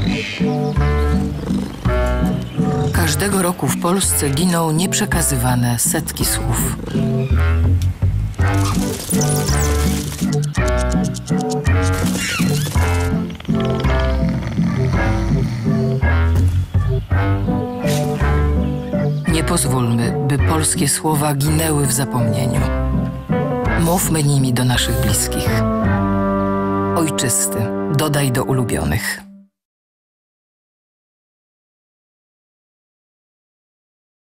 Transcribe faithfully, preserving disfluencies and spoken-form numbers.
Każdego roku w Polsce giną nieprzekazywane setki słów. Nie pozwólmy, by polskie słowa ginęły w zapomnieniu. Mówmy nimi do naszych bliskich. Ojczysty, dodaj do ulubionych.